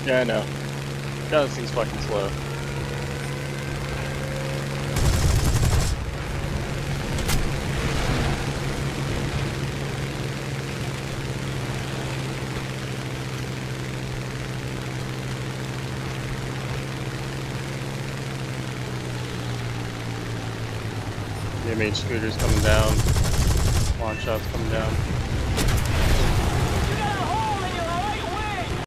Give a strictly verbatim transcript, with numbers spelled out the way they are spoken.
Yeah, I know. God, this thing's fucking slow. The main scooter's coming down. Launch shots coming down.